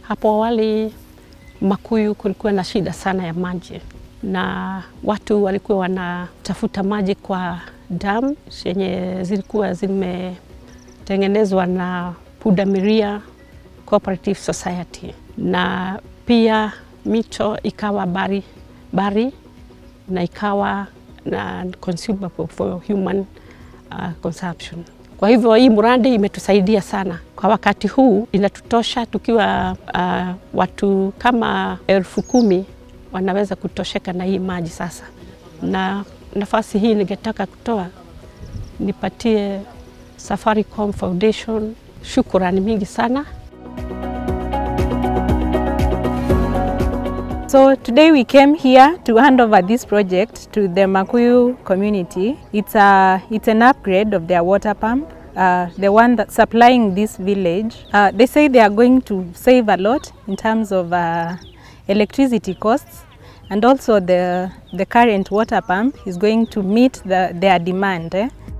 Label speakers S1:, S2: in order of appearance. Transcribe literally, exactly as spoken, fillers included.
S1: Hapo awali Makuyu kulikuwa na shida sana ya maji na watu walikuwa wanatafuta maji kwa dam zenye zilikuwa zimetengenezwa na Pundamilia Cooperative Society, na pia mito ikawa bari, bari na ikawa na consumable for human uh, consumption. Kwa hivyo hii mradi imetusaidia sana. Kwa wakati huu inatutosha tukiwa uh, watu kama elfu kumi wanaweza kutosheka na hii maji sasa. Na nafasi hii ningetaka kutoa nipatie Safaricom Foundation shukrani mingi sana.
S2: So today we came here to hand over this project to the Makuyu community. It's a it's an upgrade of their water pump, uh, the one that's supplying this village. Uh, they say they are going to save a lot in terms of uh, electricity costs, and also the the current water pump is going to meet the, their demand. Eh?